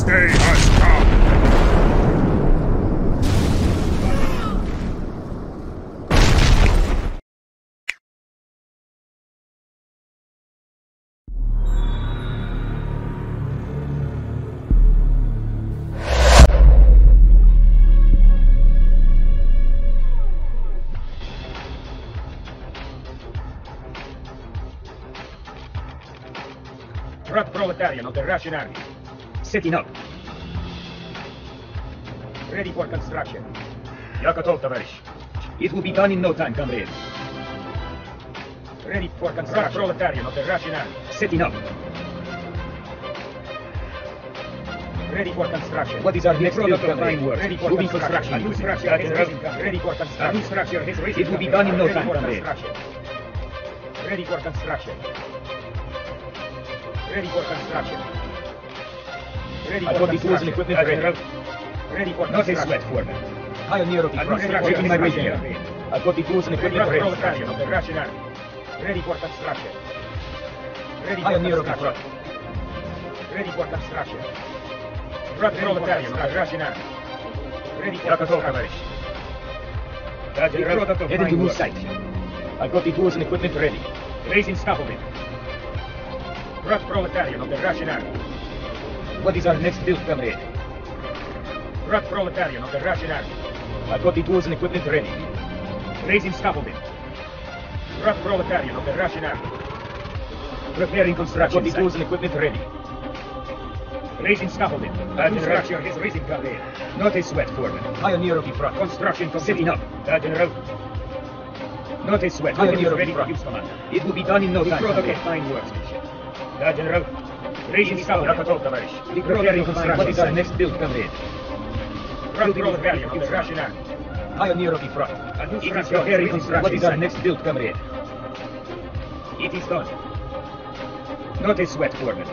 This day has come. Truck proletarian of the Russian army. Setting up. Ready for construction. Я готов, товарищ. It will be done in no time, comrade. Ready for construction. Truck proletarian of the Russian army. Setting up. Ready for construction. What is our next build, comrade? Ready for construction. A new structure has risen. Ready for construction. A new structure has risen. It will be done in no time, comrade. Ready for construction. Ready for construction. Ready for construction. Equipment ready. Ready for not a sweat for me. Pioneer of the front. Making my way there. I've got the tools and equipment ready. Proletarian of the Russian army. Ready for construction. Ready for Pioneer of the front. Ready for construction. Truck proletarian of the Russian army. Ready for construction. Heading to new site. I've got the tools and equipment ready. Raising scaffolding. Truck proletarian of the Russian army. What is our next build, comrade? Truck proletarian of the Russian army. I've got the tools and equipment ready. Raising scaffolding. Truck proletarian of the Russian army. Preparing construction. I've got the tools and equipment ready. Raising scaffolding. New structure is raising, comrade. Not a sweat, foreman. Pioneer of the front. Construction setting up. General. Not a sweat. Pioneer ready for use, commander. It will be done in no time. Protocol fine workmanship. General. Raising scaffolding. Preparing construction. What is our next build, comrade? Truck proletarian of the Russian army. Pioneer of the front. It is preparing construction. What is our next build, comrade? It is done. Not a sweat, foreman.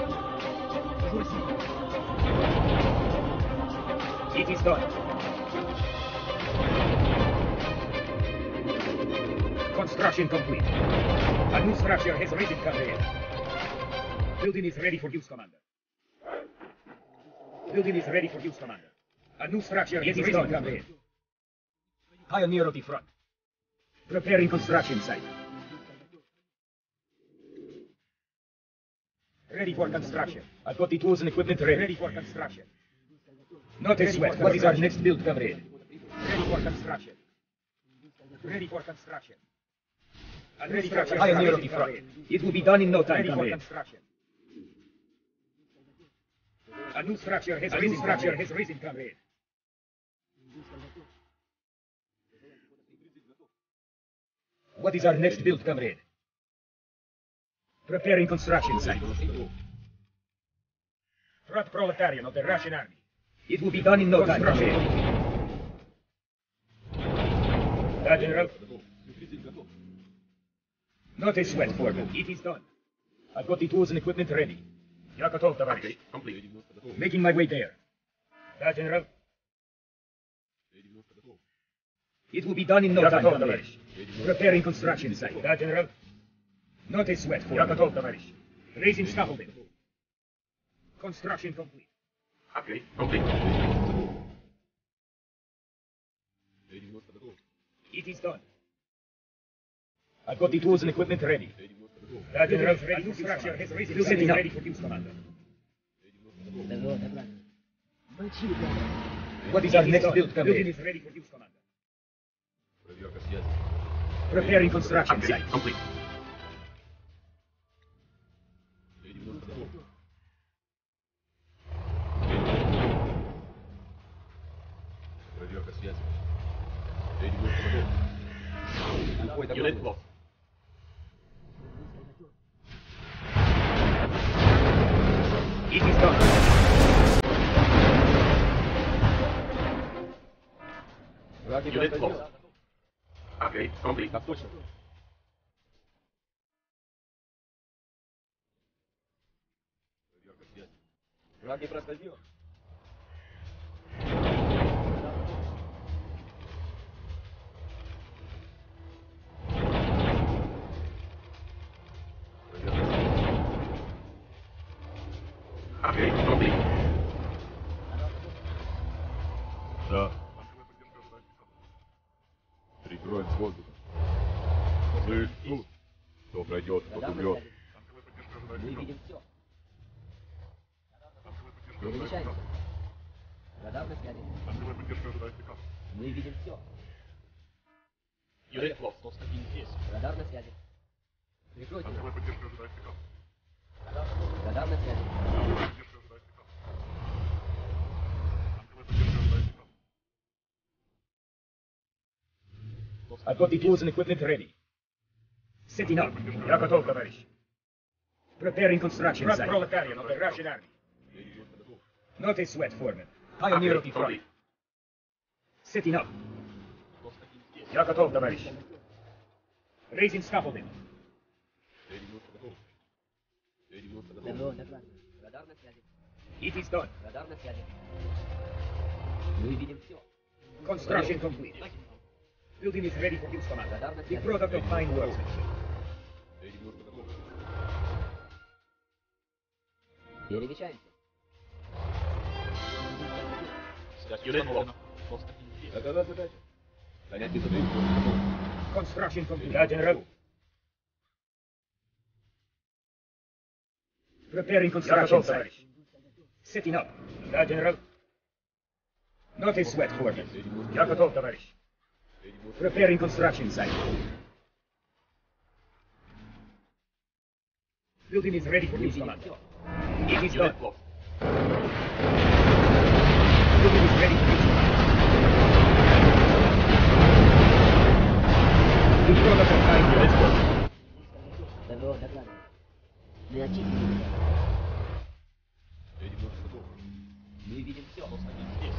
It is done. Construction complete. A new structure has risen, comrade. Building is ready for use, commander. Building is ready for use, commander. A new structure has risen, comrade. Pioneer of the front. Preparing construction site. Ready for construction. I've got the tools and equipment ready. Ready for construction. Not a sweat. What is our next build, comrade? Ready for construction. Ready for construction. Ready for Pioneer of the front. It will be done in no time, comrade. Ready for construction. A new structure has risen. Structure has risen, comrade. What is our next build, comrade? Preparing construction site. Truck proletarian of the Russian army. It will be done in no time, comrade. General. Not a sweat, foreman. It is done. I've got the tools and equipment ready. Я готов, товарищ. Okay, complete. Making my way there. General. It will be done in no time, comrade. Preparing construction site. General. Not a sweat, foreman. Я готов, товарищ. Raising scaffolding. Construction complete. Okay, complete. It is done. I've got the tools and equipment ready. General, ready. New structure has risen. Setting up. Ready for use, commander. What is our next build, commander? Building is ready for use, commander. Preparing construction site. Complete. Unit lost. It is done. Unit lost. Okay, complete. Враг не проскользнул. Okay, complete. Ну, кто пройдет, тот умрет. Мы видим все. Перемещаемся. Радар на связи. Мы видим все. Юрий Флот, 101 здесь. Радар на связи. Прикройте. Радар на связи. I've got the tools and equipment ready. Setting up. Я готов, товарищ. Preparing construction Брат site. Proletarian of the Russian Army. Not a sweat, foreman. Pioneer of the front. Setting up. 101 здесь. Я готов, товарищ. Raising scaffolding. ТВО доклад. Радар на связи. It is done. Радар на связи. Мы видим все. Construction complete. Building is ready for use, command. Радар на The связи. product of fine workmanship. Перемещаемся. Связь Юрий Флот, 101 здесь. Какова задача? Занять высоты. Construction complete. Да, генерал. Preparing construction site. Setting up. Да, генерал. Not a sweat, foreman. Я готов, товарищ. Preparing construction site. Building is ready for Мы use, видим command. все. It is Юрий done. Флот. Building is ready for use, command. The product of fine workmanship. ТВО доклад. Мы очистили. Мы видим все. 101 здесь.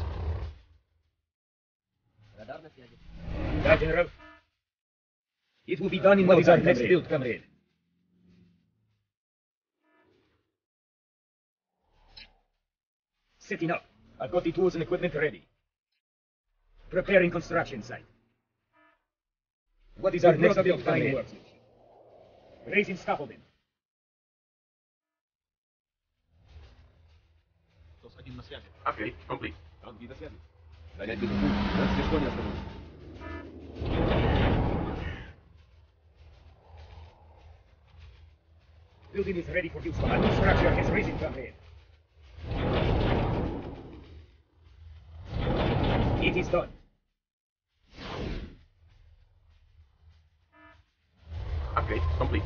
Радар на связи. Да, генерал. It will be done in what is our next build, comrade. Setting up. I've got the tools and equipment ready. Preparing construction site. What is our next build, comrade? Raising scaffolding. 101 на связи. Окей, комплит. Танки на связи. Занять высоту. Нас ничто не остановит. Building is ready for use, command. New structure has risen, comrade. It is done. Окей, комплит.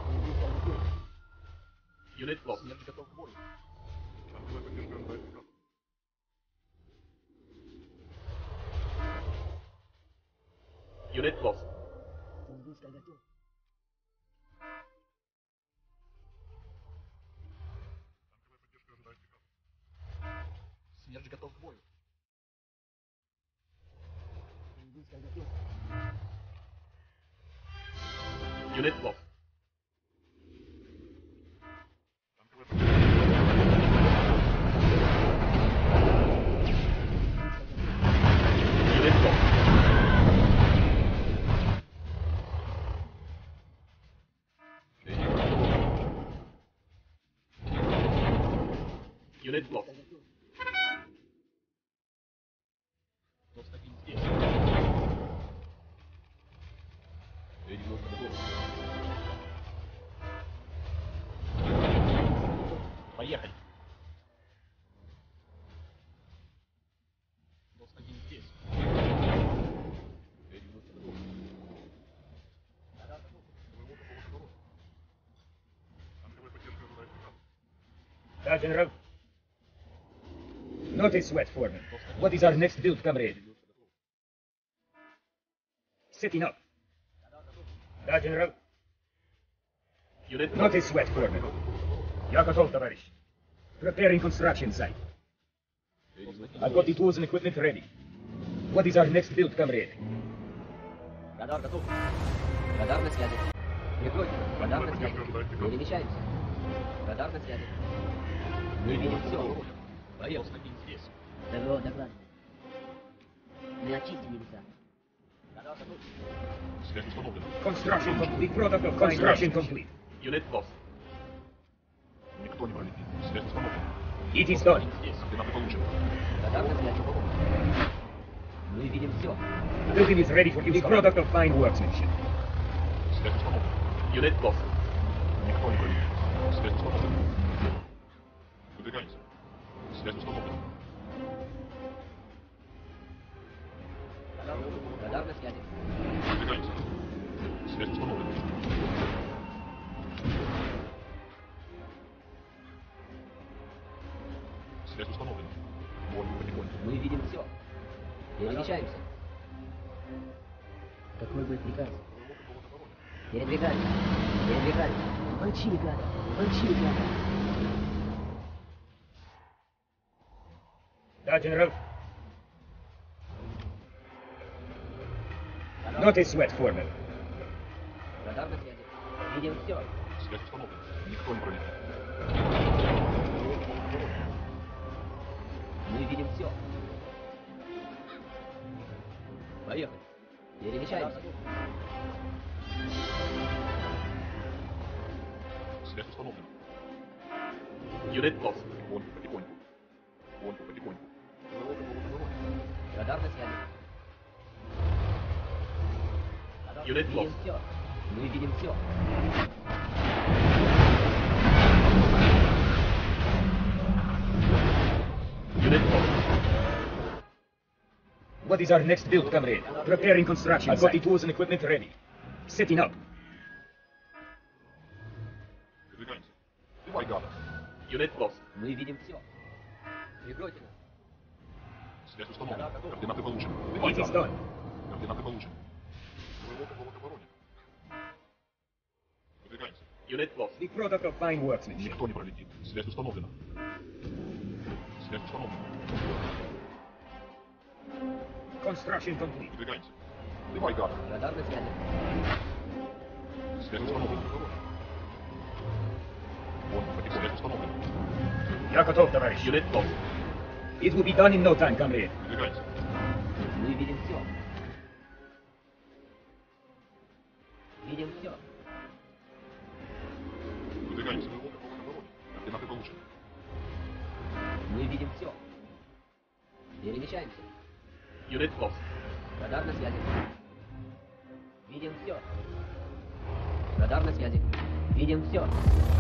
Юрий Флот, смерть готов к бою. Юрий Флот. Индуска готов. Смерть готов к бою. Индуска готов. Юрий Флот. Юрий Флот. Юрий Флот. 101 здесь. Поехали. 101 здесь. Да, генерал. Not a sweat, foreman. What is our next build, comrade? Setting up. Да, генерал. Юрий Флот. Not a sweat, foreman. Я готов, товарищ. Preparing construction site. I've got the tools and equipment ready. What is our next build, comrade? Радар готов. Радар на связи. Прикройте. Радар на связи. Перемещаемся. Радар на связи. Мы видим все. Поехал. 101 здесь. ТВО доклад. Мы очистили леса. Радар готов. Связь установлена. Construction complete. Product of construction complete. Юрий Флот. Никто не пролетит. Связь установлена. It is done. Здесь. Координаты получены. Радар на связи. Мы видим все. Building is ready for use. The product of fine workmanship. Связь установлена. Unit lost. Никто не пролетит. Связь установлена. Выдвигаемся. Связь установлена. Радар на связи. Выдвигаемся. Связь установлена. Связь установлена. Можно потихоньку. Мы видим все. Перемещаемся. Какой будет приказ? Передвигались. Передвигались. Мочи, гада. Мочи, гада. Да, генерал. Not a sweat, Foreman. Радар на связи. Видим все. Связь установлена. Никто не пролетит. Мы видим все. Поехали. Перемещаемся. Связь установлена. Unit lost. Потихоньку, потихоньку. Потихоньку, потихоньку. Радар на связи. Unit Видим lost. все. Мы видим все. Unit lost. What is our next build, comrade? Preparing construction. I've got the tools and equipment ready. Setting up. Выдвигаемся. Давай, гада. Unit lost. Мы видим все. Прикройте нас. Связь установлена. Координаты получены. Давай, It is гада. done. Координаты получены. Глубоко в обороне. Выдвигаемся. Unit lost. The product of fine workmanship. Никто не пролетит. Связь установлена. Связь установлена. Construction complete. Выдвигаемся. Давай, гада. Радар на связи. Связь установлена. Потихоньку. Связь установлена. Я готов, товарищ. Unit lost. It will be done in no time, comrade. Выдвигаемся. Мы видим все. Видим все. Выдвигаемся. Глубоко в обороне. Координаты получены. Мы видим все. Перемещаемся. Unit lost. Радар на связи. Видим все. Радар на связи. Видим все.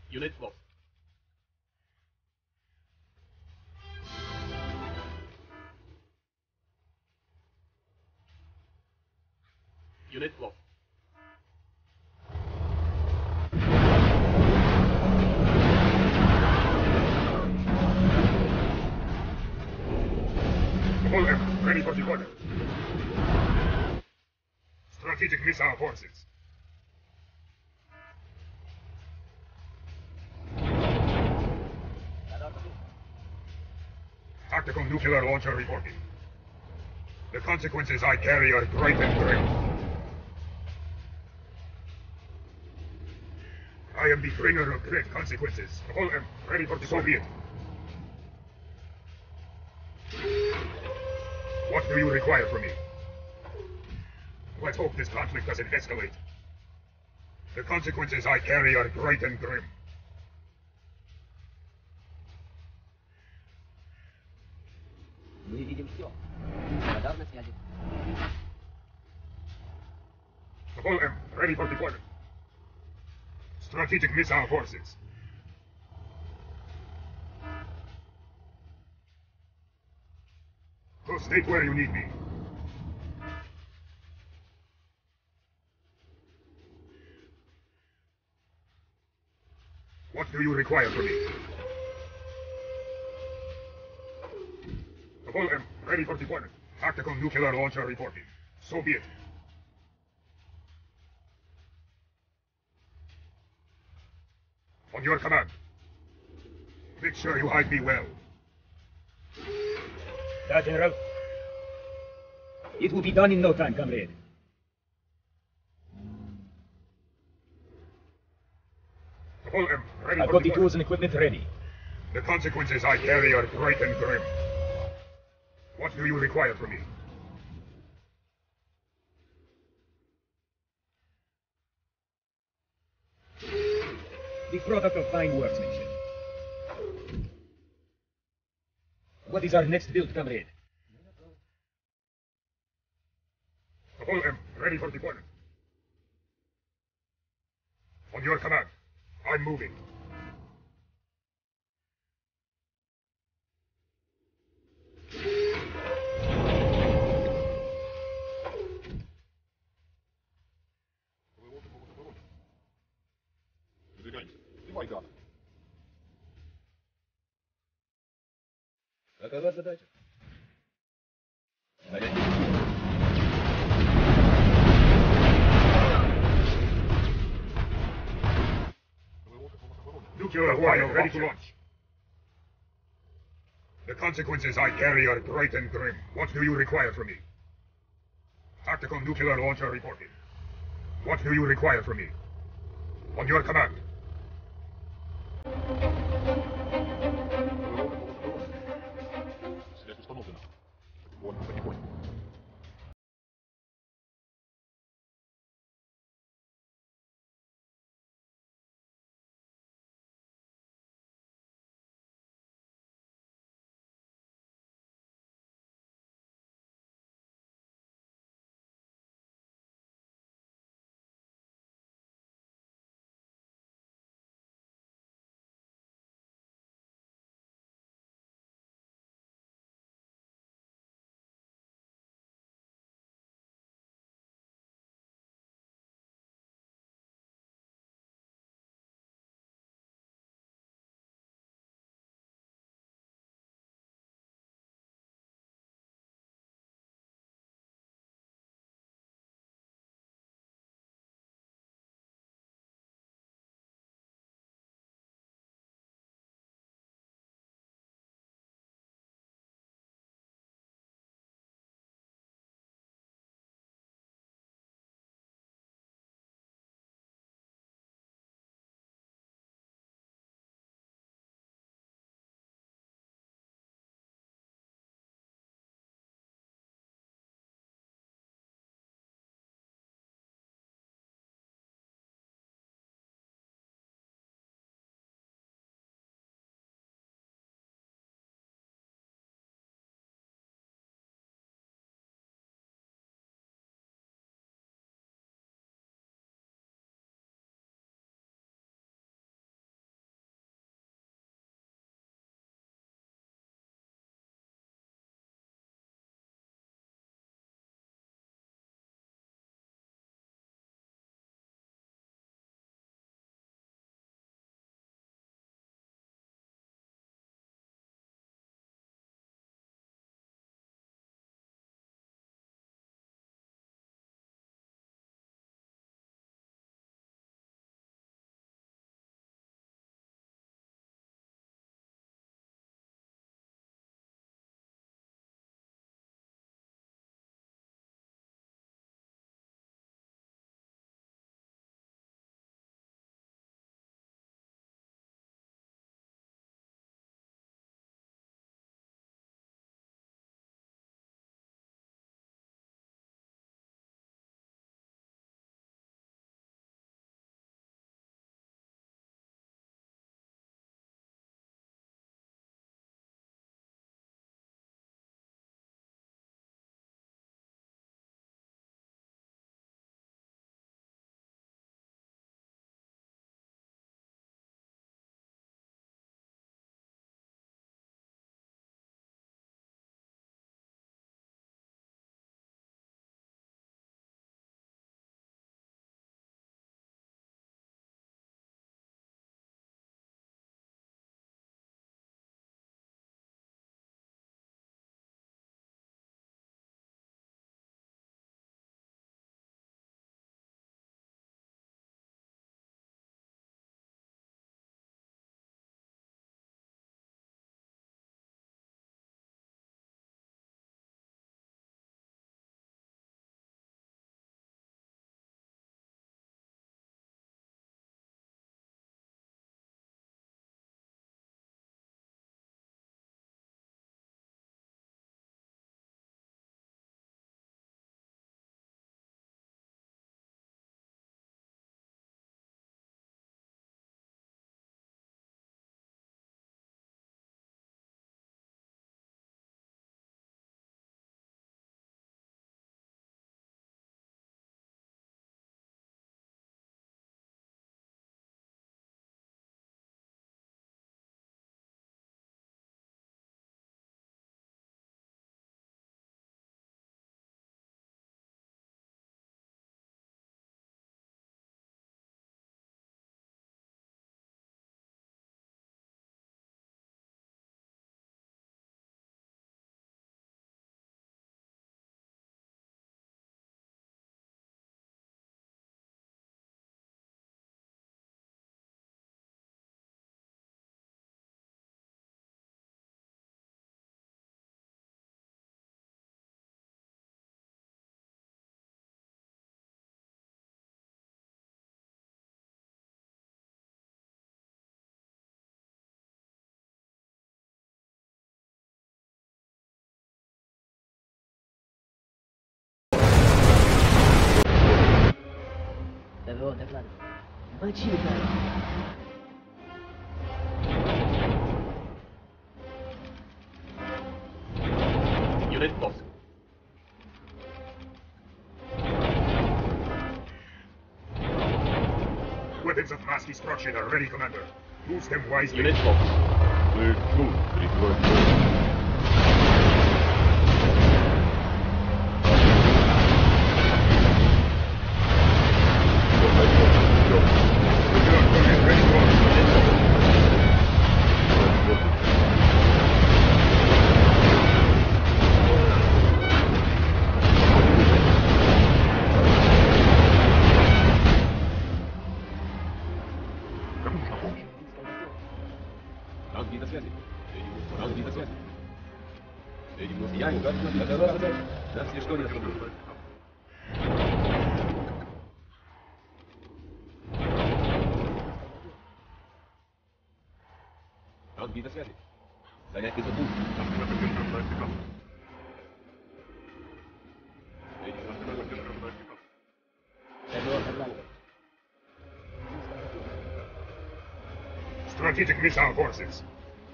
Unit lost. Unit lost. All M, ready for deployment. Strategic missile forces. Radar katuk. Tactical nuclear launcher reporting. The consequences I carry are great and grim. I am the bringer of great consequences. All M, ready for deployment. What do you require from me? Let's hope this conflict doesn't escalate. The consequences I carry are great and grim. Мы видим все. Радар на связи. All M, ready for deployment. Strategic missile forces. So state where you need me. What do you require from me? All M, ready for deployment. Tactical nuclear launcher reporting. So be it. On your command. Make sure you hide me well. Da, General. It will be done in no time, comrade. All M, ready I've for got the deployment. tools and equipment ready. The consequences I carry are great and grim. What do you require from me? The product of fine workmanship. What is our next build, comrade? All M, ready for deployment. On your command. I'm moving. Выдвигаемся. Снимай гад. Какова задача? Занять Nuclear warrior ready to launch. The consequences I carry are great and grim. What do you require from me? Tactical nuclear launcher reporting. What do you require from me? On your command. Связь установлена. Вон, потихоньку. ПВО докладывает. Мочи ударил. Unit lost. Weapons of mass destruction are ready, Commander. Use them wisely. Unit lost. Clear 2. Report. Ready to launch. Танки на связи. Танки на связи. Я угадываю. Нас ничто не остановит. Танки на связи. Занять высоту. ПВО докладывает. Strategic missile forces.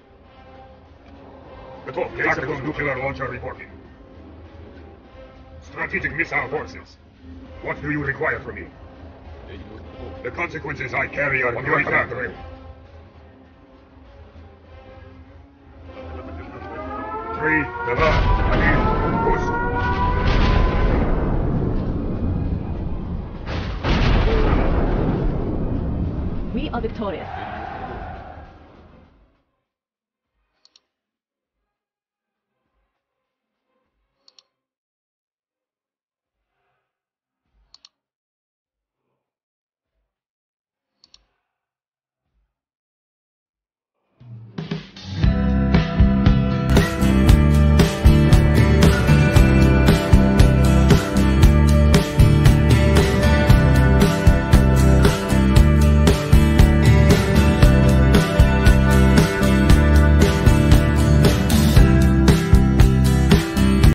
Tactical nuclear launcher reporting. Strategic missile forces. What do you require from me? The consequences I carry are your back. 3, 2, 1, push. We are victorious.